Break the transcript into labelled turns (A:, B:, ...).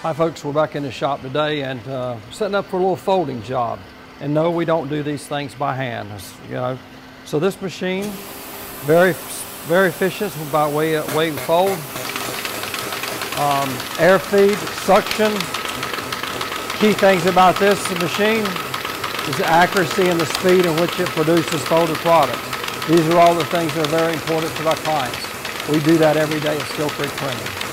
A: Hi folks, we're back in the shop today and setting up for a little folding job. And no, we don't do these things by hand, you know. So this machine, very efficient by way of fold. Air feed, suction. Key things about this machine is the accuracy and the speed in which it produces folded products. These are all the things that are very important to our clients. We do that every day at Steele Creek Printing.